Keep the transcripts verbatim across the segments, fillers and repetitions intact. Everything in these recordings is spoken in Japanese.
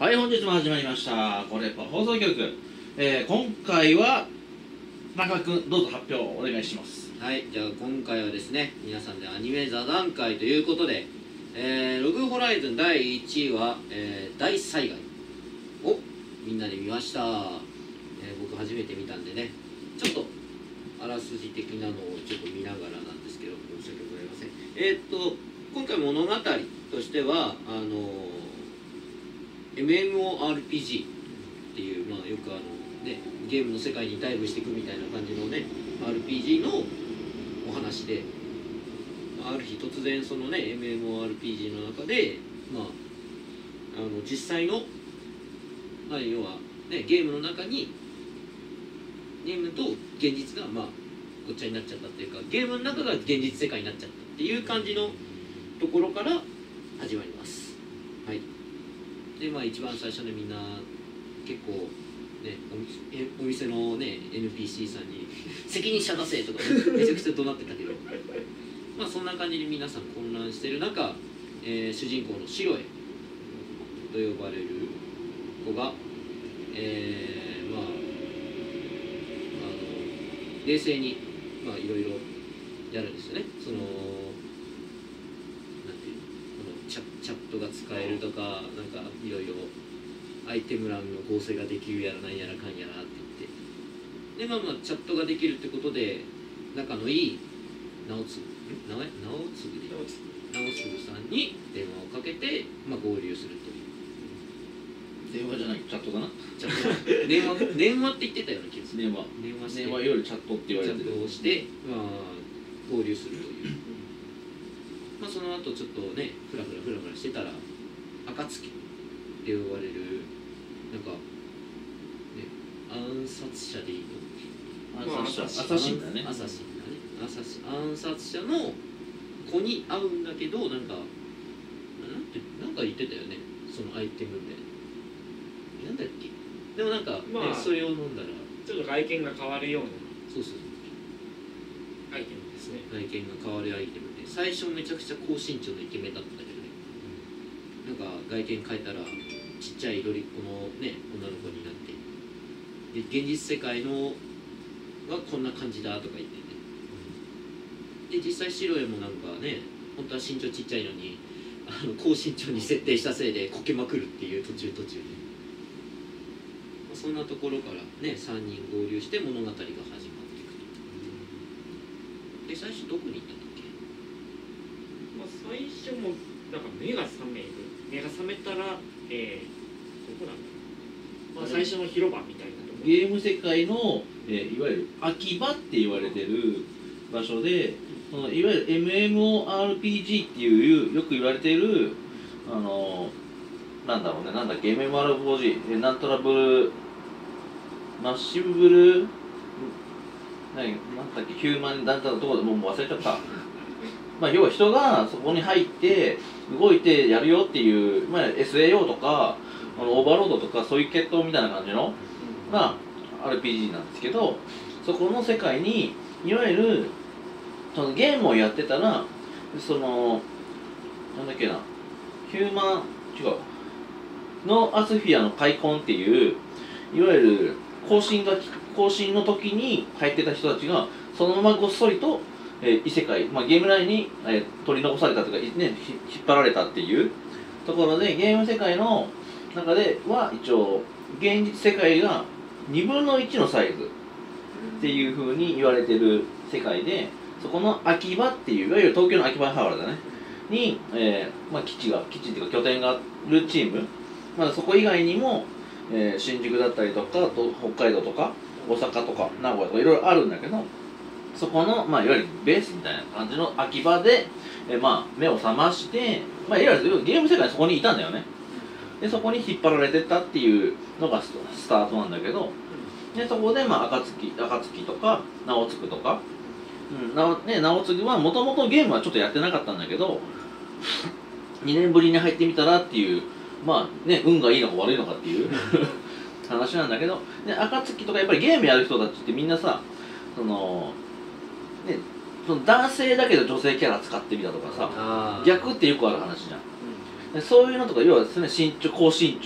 はい、本日も始まりましたコレパ放送局、えー、今回は中川君どうぞ発表お願いします。 はい、じゃあ今回はですね、皆さんでアニメ座談会ということで、えー、ログホライズンだいいちいは、えー、大災害をみんなで見ました。えー、僕初めて見たんでね、ちょっとあらすじ的なのをちょっと見ながらなんですけど、申し訳ございません。えー、っと今回物語としてはあのーエムエムオーアールピージー っていう、まあ、よくあの、ね、ゲームの世界にダイブしていくみたいな感じのね アールピージー のお話で、ある日突然そのね エムエムオーアールピージー の中で、まあ、あの実際の、まあ、要は、ね、ゲームの中にゲームと現実が、まあ、ごっちゃになっちゃったっていうか、ゲームの中が現実世界になっちゃったっていう感じのところから始まります。はい。でまあ、一番最初でみんな結構ねお店のね エヌピーシー さんに「責任者出せ!」とか、ね、めちゃくちゃ怒鳴ってたけどまあそんな感じで皆さん混乱してる中、えー、主人公のシロエと呼ばれる子が、えー、まああの冷静にまあいろいろやるんですよね。そのチャ, チャットが使えるとか、なんかいろいろアイテム欄の合成ができるやらなんやらかんやらって言って、でまあまあチャットができるってことで仲のいい直次名前直次で直次さんに電話をかけて、まあ、合流するという。 電話じゃないチャットだな。 チャット電話電話って言ってたような気がする。 電話電話して電話よりチャットって言われてる。 チャットをして、まあ、合流するという。まあその後ちょっとねフラフラフラフラしてたら暁って呼ばれるなんかね暗殺者でいいの？ 暗殺者、アサシンだね。 アサシンだね。アサシ暗殺者の子に会うんだけど、なんかなんてなんか言ってたよね、そのアイテムで。なんだっけ？でもなんか、ね、まあ、それを飲んだらちょっと外見が変わるようなそうそうアイテムですね。 外見が変わるアイテムで、最初めちゃくちゃ高身長のイケメンだったんだけどね、うん、なんか外見変えたらちっちゃいロリっ子のね女の子になって、で現実世界のはこんな感じだとか言ってて、で実際シロエもなんかね本当は身長ちっちゃいのにあの高身長に設定したせいでこけまくるっていう途中途中で、まあ、そんなところからねさんにん合流して物語が始まっていくと。で最初どこに行ったんだっけ？ まあ、最初もなんか目が覚める目が覚めたら、えー、どこなんだろう、まあ、最初の広場みたいなところ、 ゲーム世界の、えー、いわゆる秋葉って言われてる場所で、そのいわゆる エムエムオーアールピージー っていうよく言われているあのー、なんだろうね、なんだっけ エムエムオーアールピージー なんとラブルマッシブル何なんだっけヒューマンだったところでもう忘れちゃったまあ要は人がそこに入って動いてやるよっていう、まあ、エスエーオー とかあのオーバーロードとかそういう系統みたいな感じの、まあ、アールピージー なんですけど、そこの世界にいわゆるそのゲームをやってたら、そのなんだっけなヒューマン違うのアスフィアの開墾っていういわゆる更新が更新の時に入ってた人たちがそのままごっそりと、えー、異世界、まあ、ゲーム内に、えー、取り残されたというか、ね、引っ張られたっていうところで、ゲーム世界の中では一応現実世界がにぶんのいちのサイズっていうふうに言われてる世界で、そこの秋葉っていういわゆる東京の秋葉原だねに、えーまあ、基地が基地っていうか拠点があるチーム、まあ、そこ以外にも、えー、新宿だったりとかと北海道とか大阪とか名古屋とかいろいろあるんだけど、そこの、まあ、いわゆるベースみたいな感じの秋葉で、えーまあ、目を覚まして、まあ、いわゆるゲーム世界にそこにいたんだよね。でそこに引っ張られてったっていうのがスタートなんだけど、でそこで、まあ、暁暁とか直次とか、うんなね、直次はもともとゲームはちょっとやってなかったんだけどにねんぶりに入ってみたらっていう、まあね、運がいいのか悪いのかっていう話なんだけど、で暁とかやっぱりゲームやる人たちってみんなさ、そのね、その男性だけど女性キャラ使ってみたとかさ、逆ってよくある話じゃん。でそういうのとか要はですね、身長高身長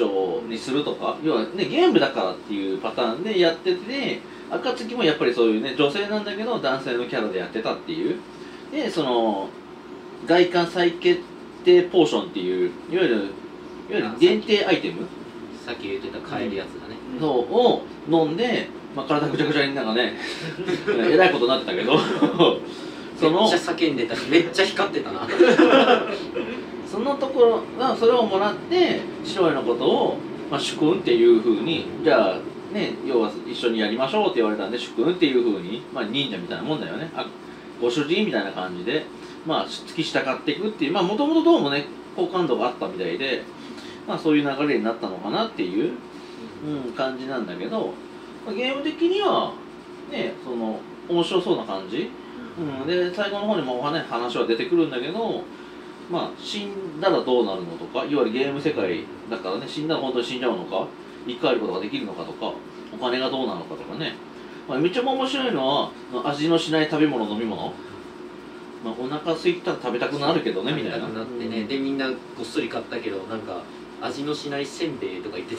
にするとか、要はねゲームだからっていうパターンでやってて、暁もやっぱりそういうね女性なんだけど男性のキャラでやってたっていう。でその外観再決定ポーションっていういわゆるいわゆる限定アイテムさっき言ってた買えるやつだね、 のを飲んで、まあ、体ぐちゃぐちゃになんかねえらいことになってたけどそのめっちゃ叫んでたしめっちゃ光ってたなそのところがそれをもらって白いのことを、まあ、主君っていうふうにじゃあね要は一緒にやりましょうって言われたんで主君っていうふうに、まあ、忍者みたいなもんだよね、あご主人みたいな感じで、まあ、付き従っていくっていうまあもともとどうもね好感度があったみたいで、まあ、そういう流れになったのかなっていう、うん、感じなんだけど、まあ、ゲーム的にはねその面白そうな感じ、うん、で最後の方にもお話話は出てくるんだけど、まあ死んだらどうなるのとか、いわゆるゲーム世界だからね死んだら本当に死んじゃうのか生き返ることができるのかとかお金がどうなのかとかね、まあ、めっちゃ面白いのは味のしない食べ物飲み物、まあ、お腹空いたら食べたくなるけどねみたいな食べたくなってね、でみんなごっそり買ったけどなんか味のしないせんべいとか言ってて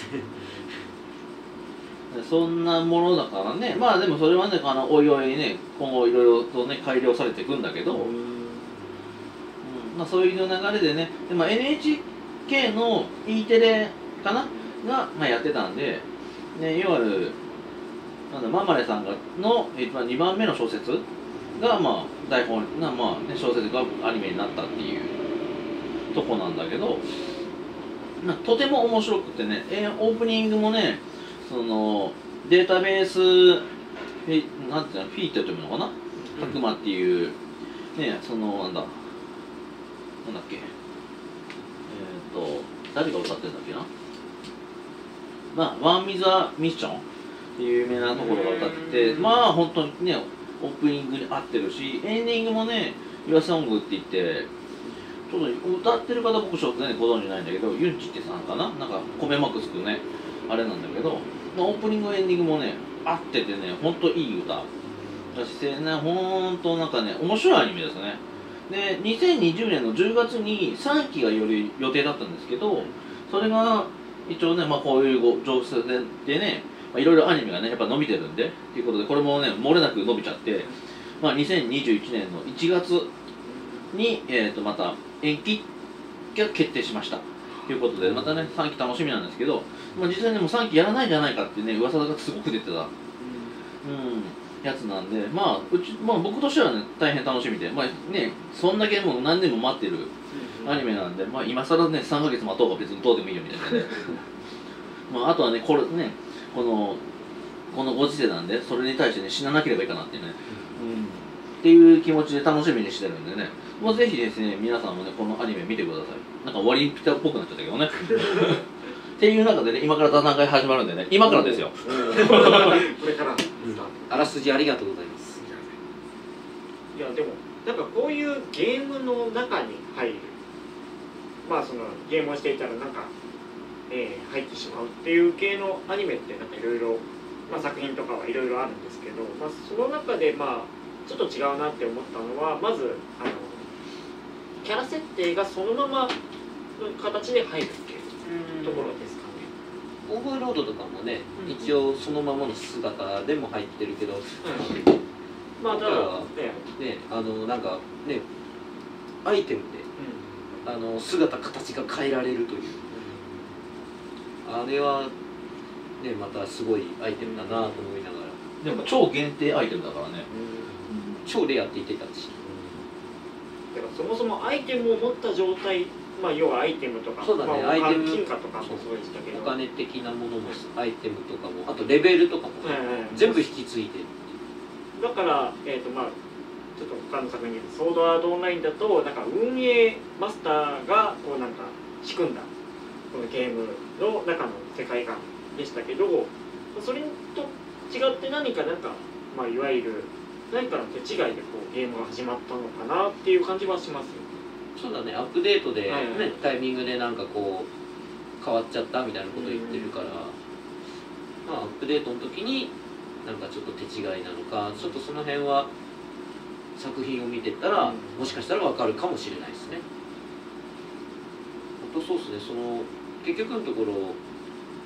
そんなものだからね、まあでもそれはねあのおいおいね今後いろいろとね改良されていくんだけど、うんまあ、そういう流れでねで、まあ、エヌエイチケー の E テレかなが、まあ、やってたんで、ね、いわゆるなんだママレさんがの、えっと、にばんめの小説が、まあ、台本が、まあね、小説がアニメになったっていうとこなんだけど、まあ、とても面白くてね、えーオープニングもねそのデータベースえなんていうのフィートというのかな、たくまっていうねそのなんだなんだっけえっ、と誰が歌ってるんだっけな、まあワン・ミザ・ミッションっていう有名なところが歌ってて、まあ本当にねオープニングに合ってるしエンディングもね「Your Song」って言ってちょっと歌ってる方僕ちょっとねご存じないんだけどユンチってさんかな、なんか米マークつくねあれなんだけど、まあ、オープニングエンディングもね合っててねほんといい歌だしねほんとなんかね面白いアニメですね。でにせんにじゅうねんのじゅうがつにさんきがよる予定だったんですけど、それが一応ね、まあ、こういうご情勢でねいろいろアニメがねやっぱ伸びてるんでっていうことでこれもね漏れなく伸びちゃって、まあ、にせんにじゅういちねんのいちがつに、えー、とまた延期が決定しましたということでまたねさんき楽しみなんですけど、まあ、実際にもうさんきやらないんじゃないかっていうね噂がすごく出てた、うん、やつなんで、まあうち、まあ、僕としてはね大変楽しみで、まあね、そんだけもう何年も待ってるアニメなんで、まあ、今更ねさんかげつ待とうが別にどうでもいいよみたいなねまああとはねこれねこのこのご時世なんでそれに対してね死ななければいいかなっていうね、うん、っていう気持ちで楽しみにしてるんでね、もうぜひですね皆さんもねこのアニメ見てください。なんか終わりピタっぽくなっちゃったけどねっていう中でね今から座談会始まるんでね今からですよこれから、うん、 あらすじありがとうございます。 いやでもなんかこういうゲームの中に入るまあそのゲームをしていたらなんか、えー、入ってしまうっていう系のアニメってなんかいろいろ作品とかはいろいろあるんですけど、まあ、その中でまあちょっと違うなって思ったのはまずあのキャラ設定がそのままの形で入るっていうところですかね。 オーバーロードとかもね、うん、一応そのままの姿でも入ってるけど、うん、 まあただねねあのなんかねアイテムで、うん、あの姿形が変えられるという、うん、あれはねまたすごいアイテムだなと思いながら、 でも超限定アイテムだからね、 うん、超レアって言ってたし、 だからそもそもアイテムを持った状態、まあ要はアイテムとか、 そうだね、 まあ、 アイテム金貨とかもそうでしたけど、 お金的なものもアイテムとかもあとレベルとかも、ねうん、全部引き継いでだから、えーとまあ、ちょっと他の作品で「ソードアートオンライン」だとなんか運営マスターがこうなんか仕組んだこのゲームの中の世界観でしたけど、それと違って何かなんか、まあ、いわゆる何かの手違いでこうゲームが始まったのかなっていう感じはします。 そうだね、アップデートで、ねはいはい、 タイミングでなんかこう変わっちゃったみたいなこと言ってるから、まあ、アップデートの時になんかちょっと手違いなのかちょっとその辺は作品を見てたら、もしかしたら分かるかもしれないですね。あとそうですね、その結局のところ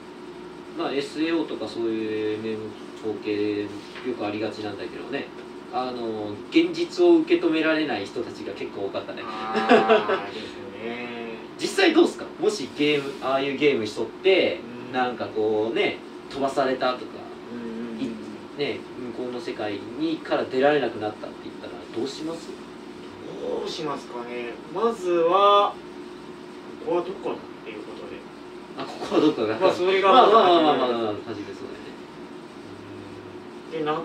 まあ エスエーオー とかそういう エムエム 統計よくありがちなんだけどね、あの現実を受け止められない人たちが結構多かったね。 ああですね。 実際どうですか、もしゲームああいうゲームしとって、 うんなんかこうね飛ばされたとかうんうんいね、向こうの世界にから出られなくなったって言ったらどうします？ どうしますかね。まずはここはどこだっていうことで、 あ、ここはどっかが、 まあそれがまあまあまあまあままあずまあ初めそうだよね。 ってなって、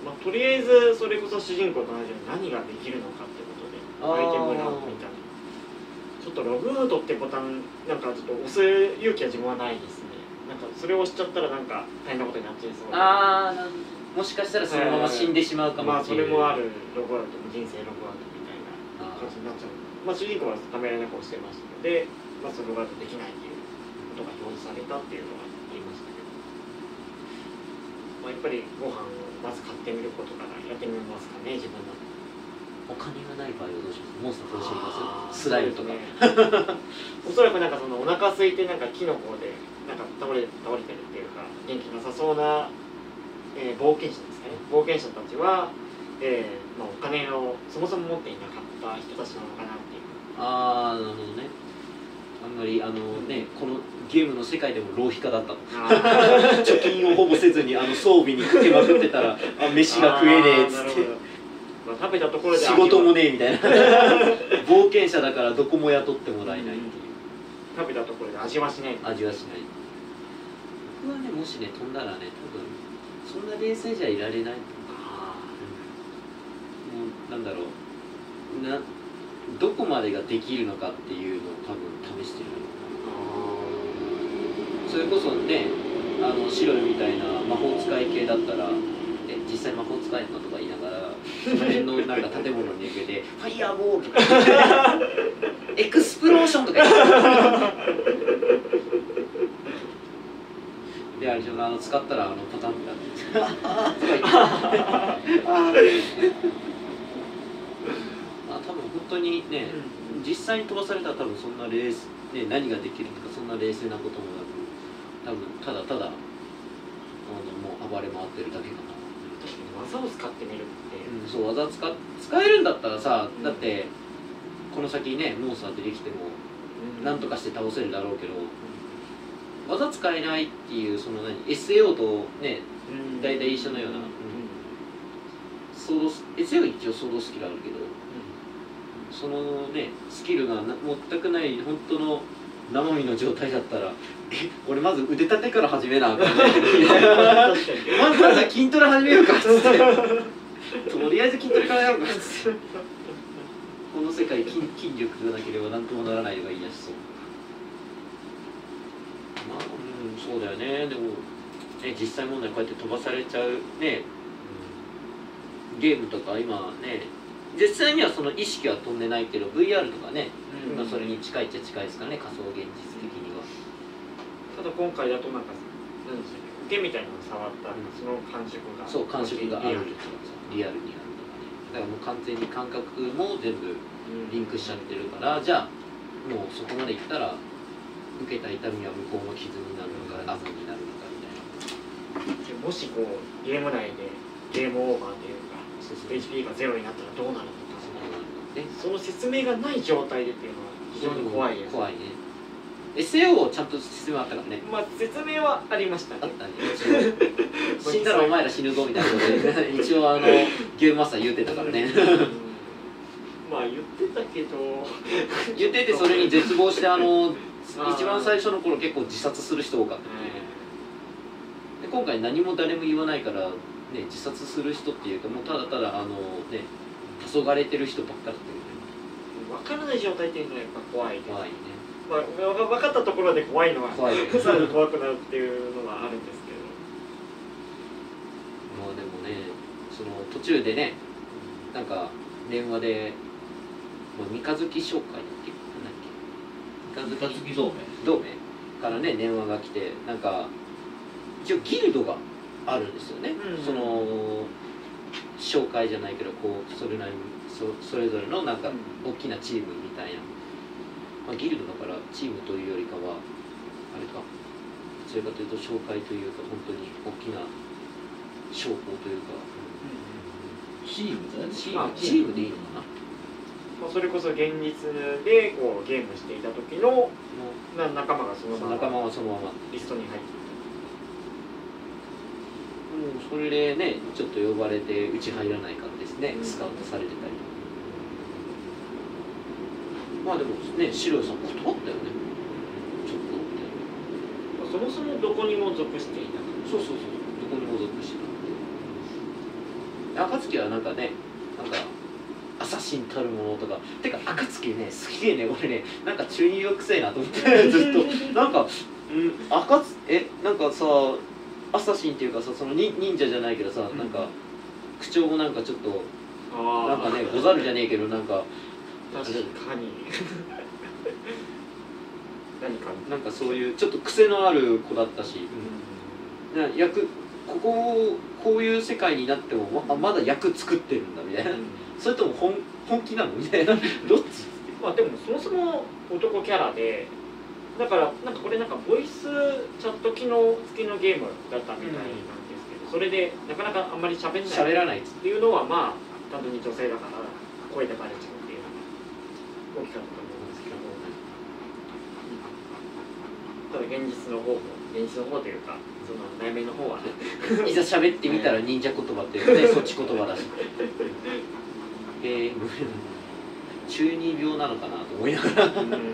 まあ、とりあえずそれこそ主人公と同じように何ができるのかってことであーアイテムランみたいな、ちょっとログアウトってボタンなんかちょっと押す勇気は自分はないですね。なんかそれを押しちゃったらなんか大変なことになっちゃいそうで、 ああ、もしかしたらそのまま死んでしまうかもまあそっていう。 れもあるログアウトも人生ログアウトみたいなあ感じになっちゃう。まあ主人公はためらいなく押してましたので、まあそのログアウトできないっていうことが表示されたっていうのはありましたけど、まあやっぱりご飯をまず買ってみることからやってみますかね、自分の。 お金がない場合はどうします？モンスターどうしあーます？スライムとか。 おそらくなんかそのお腹空いてなんか木の方でなんか倒れ倒れてるっていうか元気なさそうな、えー冒険者ですかね。冒険者たちは、えーまあ、お金をそもそも持っていなかった人たちなのかなっていう。 ああ、なるほどね。あんまりあのね、このゲームの世界でも浪費家だったの。 あ貯金をほぼせずにあの装備にかけまくってたら、あ、飯が食えねえっつって。 あーなるほど。まあ、食べたところで仕事もねえみたいな。冒険者だからどこも雇ってもらえないっていう。 食べたところで味はしない。 味はしない。僕はね、もしね飛んだらね、多分そんな冷静じゃいられない。 あもうなんだろうな、どこまでができるのかっていうのを多分試してるのかな。それこそね、あの白いみたいな魔法使い系だったら、え実際魔法使えるのとか言いながら、その辺のなんか建物に向けて「ファイヤーボール」とか「エクスプローション」とか言ってで、あれじゃあの使ったらあのパタンってなって「ああ」とか言ってあ多分本当にね、実際に飛ばされたら多分そんな冷静、ね、何ができるとかそんな冷静なこともなく、多分ただただあのもう暴れ回ってるだけかな。 確かに技を使ってみるって、 うん、そう技使っ使えるんだったらさ、だってこの先ねモンスター出てきてもなんとかして倒せるだろうけど、技使えないっていうその何 エスエーオー とねうん大体一緒のような、 うんソード エスエーオー は一応ソードスキルあるけど、そのねスキルがな全くない本当の生身の状態だったら、え俺まず腕立てから始めなあかんねみたいなまずまず筋トレ始めようかっつってとりあえず筋トレからやろうかっつってこの世界 筋, 筋力がなければ何ともならないのがいいやしそう。まあうんそうだよね。でもね実際問題こうやって飛ばされちゃうねゲームとか今ね実際にはその意識は飛んでないけど ブイアール とかね、 うんまあそれに近いっちゃ近いですからね、仮想現実的には。 ただ今回だとなんか何でしたっけ、受けみたいなのを触ったら、 うんその感触がそう感触があるとリアルかさリアルにあるとかね。だからもう完全に感覚も全部リンクしちゃってるから、じゃあもうそこまでいったら受けた痛みは向こうの傷になるのかあざになるのかみたいな。 でもしこうゲーム内でゲームオーバーというかそうそうエイチピー がゼロになったらどうなるのか、 ねその説明がない状態でっていうのは非常に怖いです。 怖いね。エスエーオー ちゃんと説明あったからね。 まあ説明はありましたね。 あったね。死んだらお前ら死ぬぞみたいなことで一応あのゲームマスター言うてたからね。 まあ言ってたけど言っててそれに絶望してあのあー一番最初の頃結構自殺する人多かったね。で今回何も誰も言わないからね自殺する人っていうかもうただただあのね黄昏れてる人ばっかだったけどね。 分からない状態っていうのはやっぱ怖いです。 怖いね。 まあ、分かったところで怖いのは怖いね。 さらに怖くなるっていうのはあるんですけど、 まあでもねその途中でねなんか電話でもう三日月商会だっけなんだっけ三日月同盟同盟からね電話が来てなんか一応ギルドがあるんですよね、 うんその紹介じゃないけどこうそれなりに そ, それぞれのなんか大きなチームみたいな、まあ、ギルドだからチームというよりかはあれかちらかというと紹介というか本当に大きな商法というか、 チームだね。 チーム、 あチームでいいのかな。 まあそれこそ現実でこうゲームしていた時のな仲間がそのまま仲間はそのままリストに入っていもうそれでねちょっと呼ばれてうち入らないからですね、 うんスカウトされてたりまあでもね白井さん断ったよねちょっとってた、まあそもそもどこにも属していなくてそうそうそうどこにも属してなくて暁はなんかねなんかアサシンたるものとかてか暁ねすげえね俺ねなんか中二病くせえなと思ってずっとなんかうん暁えなんかさアサシンっていうかさその忍忍者じゃないけどさ、 うんなんか口調もなんかちょっとあなんかねござるじゃねえけどなんか確かに何かなんかそういうちょっと癖のある子だったし、な役ここをこういう世界になってもままだ役作ってるんだみたいなそれとも本本気なのみたいなどっちまあでもそもそも男キャラでだからなんかこれなんかボイスチャット機能付きのゲームだったみたいなんですけど、それでなかなかあんまり喋んない喋らないっつってっていうのはまあ単純に女性だから声でバレちゃうっていうのが大きかったと思うんですけども、ただ現実の方も現実の方というかその内面の方はねいざ喋ってみたら忍者言葉っていうねそっち言葉だしえー、中二病なのかなと思いながらうんどうですかね。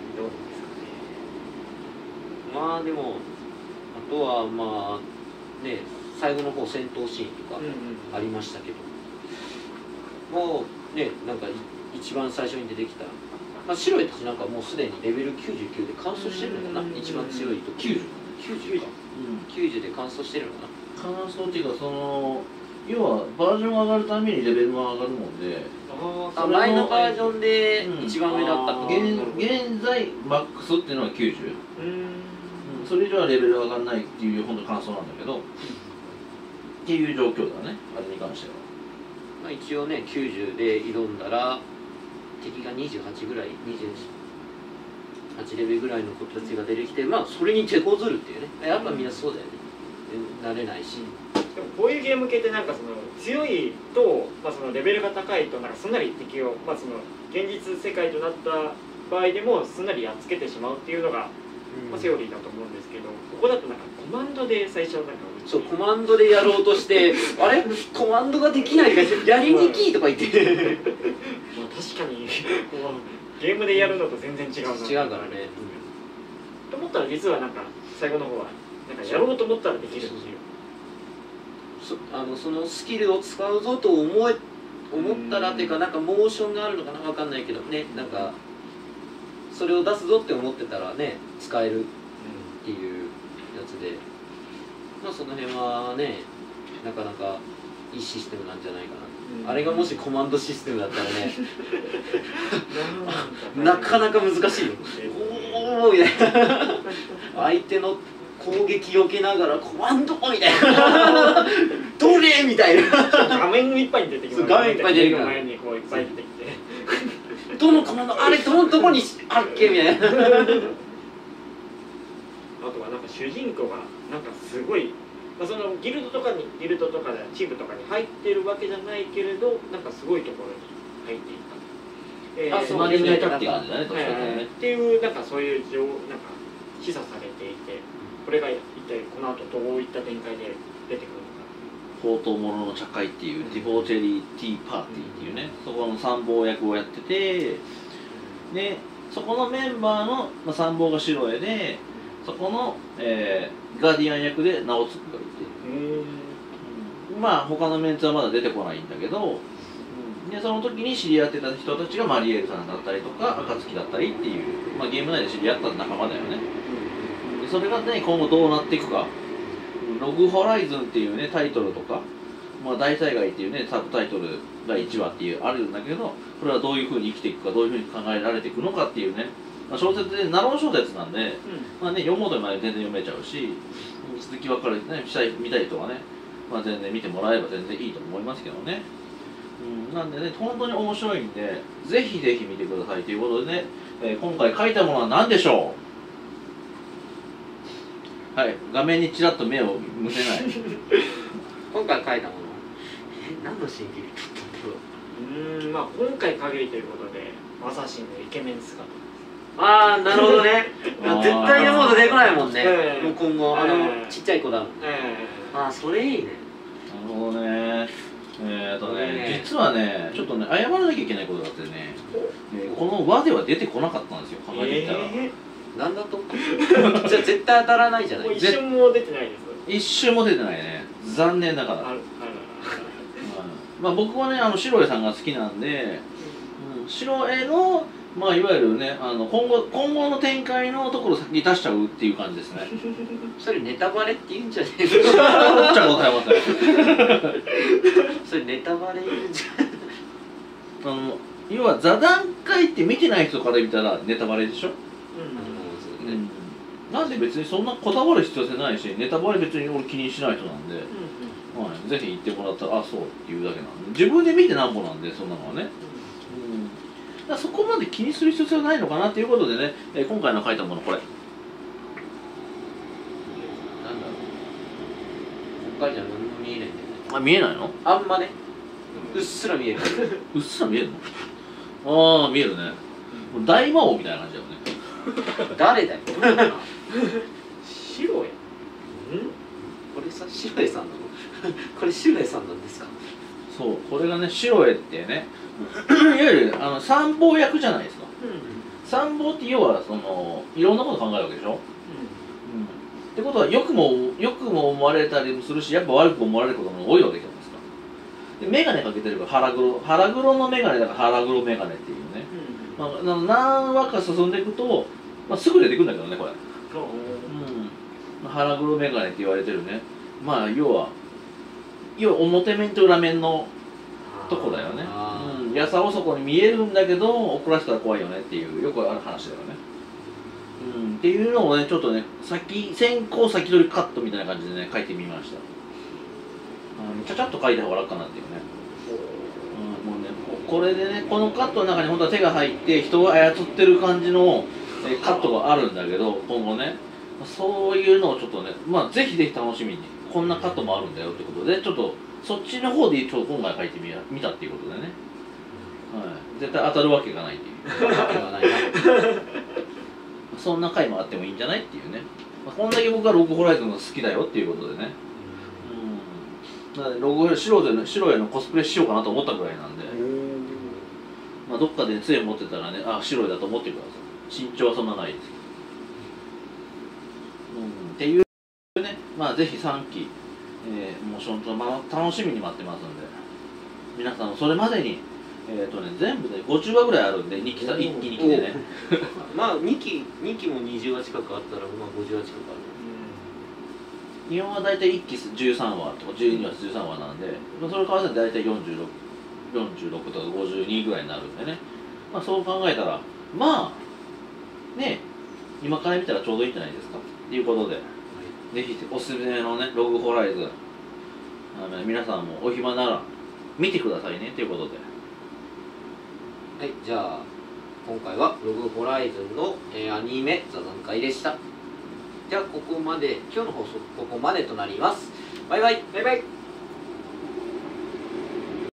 まあでもあとはまあね最後の方戦闘シーンとかありましたけど、もうねなんか一番最初に出てきた、まあ、白いたちなんかもうすでにレベルきゅうじゅうきゅうで完走してるのかな、一番強いときゅうじゅうきゅうじゅうかきゅうじゅうで完走してるのかな。 感想っていうかその要はバージョンが上がるためにレベルが上がるもんであ前のバージョンで一番上だったと、 うん現現在マックスっていうのはきゅうじゅう、 うんうんそれ以上はレベル上がらないっていう本当感想なんだけどっていう状況だねあれに関しては。 まあ、一応ねきゅうじゅうで挑んだら敵がにじゅうはちぐらいにじゅうはちレベルぐらいの子たちが出てきてまあそれに手こずるっていうねやっぱみんなそうだよね慣れないし、 でもこういうゲーム系ってなんかその強いと、まあ、そのレベルが高いとなんかすんなり敵を、まあ、その現実世界となった場合でもすんなりやっつけてしまうっていうのが、まあ、セオリーだと思うんですけど、ここだとなんかコマンドで最初なんかそうコマンドでやろうとしてあれコマンドができないからやりにきいとか言ってまあ確かにこうゲームでやるのと全然違うな違うからね、 と思ったら実はなんか最後の方はなんかやろうと思ったらできるっていうそあのそのスキルを使うぞと思え思ったらっていうかなんかモーションがあるのかなわかんないけどねなんかそれを出すぞって思ってたらね使えるっていうやつでまあその辺はねなかなかいいシステムなんじゃないかな、うん、あれがもしコマンドシステムだったらねなかなか難しいよおおみたいな相手の攻撃避けながらコマンドみたいなどれみたいな画面いっぱいに出てきます画面いっぱい出てくる前にこういっぱい出てきてどのコマンドあれどのどこにあっけみたいなあとはなんか主人公がなんかすごい、まあ、そのギルドとかにギルドとかでチームとかに入ってるわけじゃないけれどなんかすごいところに入っていた、えー、 あその人間たって感じだねどっちかというとねっていうなんかそういう情なんか示唆されていてこれが一体この後どういった展開で出てくるのか宝刀物の茶会っていうディフォーチェリーティーパーティーっていうねそこの参謀役をやっててでそこのメンバーの、まあ、参謀が白江でそこの、えー、ガーディアン役で直嗣がいてうんまあ他のメンツはまだ出てこないんだけどでその時に知り合ってた人たちがマリエールさんだったりとか暁だったりっていう、まあ、ゲーム内で知り合った仲間だよねでそれがね今後どうなっていくかログホライズンっていうねタイトルとか、まあ、大災害っていうねサブタイトルだいいちわっていうあるんだけどこれはどういうふうに生きていくかどういうふうに考えられていくのかっていうね、まあ、小説でナロー小説なんで、うんまあね、読もうとまで全然読めちゃうし続き分かるねしたい見たい人はね、まあ、全然見てもらえば全然いいと思いますけどね、うん、なんでね本当に面白いんでぜひぜひ見てくださいということでね、えー、今回書いたものは何でしょうはい画面にちらっと目を向けない今回書いたものえ何の新規で撮ったんだろう。 うーんまあ今回限りということでまさしのイケメン姿。 ああなるほどねあー絶対のもの出てこないもんね、 ええもう今後あの、 ええちっちゃい子だもん。 えああそれいいね。 なるほどねえーとねね実はねちょっとね謝らなきゃいけないことがあってね、えーこの輪では出てこなかったんですよ考ええてみたら、 えなんだとじゃあ絶対当たらないじゃない。 もう一瞬も出てないです。 一瞬も出てないね残念ながら、 あるあるまあ、僕はねあの白江さんが好きなんで、うん、白江のまあいわゆるねあの今後今後の展開のところを先に出しちゃうっていう感じですねそれネタバレって言うんじゃねえ思っちゃうございませんそれネタバレ言うんじゃあの要は座談会って見てない人から見たらネタバレでしょ、 うんうんうん、なんで別にそんなこだわる必要性ないしネタバレ別に俺気にしない人なんで、 うんはい、ぜひ言ってもらったらあそうっていうだけなんで自分で見てなんぼなんでそんなのはね、うん、だからそこまで気にする必要性はないのかなということでね、えー今回の書いたものこれなんだろう北海じゃ何も見えないんだよね。 あ見えないのあんまねうっすら見えるうっすら見えるのああ見えるねもう大魔王みたいな感じだよね誰だよ白やんこれさ白江さんなのこれ白江さんなんですか。 そうこれがね白江ってねいわゆるあの参謀役じゃないですか。参謀って要はそのいろんなこと考えるわけでしょ、うん、ってことはよくもよくも思われたりもするしやっぱ悪く思われることも多いわけじゃないですか。で眼鏡かけてるから腹黒腹黒の眼鏡だから腹黒眼鏡っていうね、まあ、な何話か進んでいくと、まあ、すぐ出てくるんだけどねこれ、うん、腹黒眼鏡って言われてるねまあ要は要は表面と裏面のとこだよね、うん、やさおそこに見えるんだけど怒らせたら怖いよねっていうよくある話だよね、うん、っていうのをねちょっとね先先行先取りカットみたいな感じでね書いてみました。うん、ちゃちゃっと書いた方が楽かなっていうね、うん、もうねこれでねこのカットの中に本当は手が入って人を操ってる感じのえカットがあるんだけど今後ねそういうのをちょっとねまあぜひぜひ楽しみにこんなカットもあるんだよってことでちょっとそっちの方でちょっと今回書いてみや見たっていうことでね、はい、絶対当たるわけがないっていうわけがないなそんな回もあってもいいんじゃないっていうね、まあ、こんだけ僕はログホライズンが好きだよっていうことでね、うん、だからログ白での白へのコスプレしようかなと思ったぐらいなんで、まあ、どっかで杖持ってたらねあ白いだと思ってください。身長はそんなないですけど、うん、っていうねまあぜひさんきえー、モーションと、まあ、楽しみに待ってますので皆さんそれまでに、えーとね、全部でごじゅうわぐらいあるんでにきさ一気に来てねまあにきにきもにじゅうわ近くあったらまあごじゅうわ近くある。 日本は大体いっきじゅうさんわとかじゅうにわじゅうさんわなんで、まあ、それから大体よんじゅうろく、よんじゅうろくとかごじゅうにぐらいになるんでね、まあ、そう考えたらまあね今から見たらちょうどいいんじゃないですかということで、ぜひおすすめのねログホライズンあの皆さんもお暇なら見てくださいねということで、 はい、じゃあ今回はログホライズンの、えーアニメ座談会でした。じゃあここまで今日の放送ここまでとなります。バイバイ。 バイバイ。